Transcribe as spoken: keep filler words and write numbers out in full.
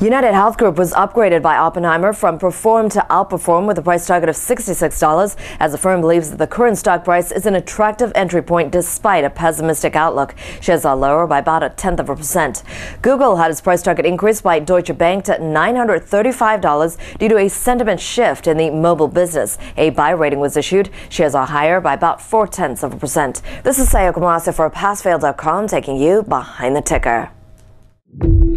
UnitedHealth Group was upgraded by Oppenheimer from perform to outperform with a price target of sixty-six dollars, as the firm believes that the current stock price is an attractive entry point despite a pessimistic outlook. Shares are lower by about a tenth of a percent. Google had its price target increased by Deutsche Bank to nine hundred thirty-five dollars due to a sentiment shift in the mobile business. A buy rating was issued. Shares are higher by about four tenths of a percent. This is Sayoko Murase for pass fail dot com, taking you behind the ticker.